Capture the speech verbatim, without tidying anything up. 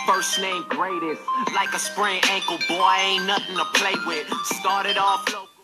First name greatest, like a sprained ankle, boy, ain't nothing to play with. Started off local.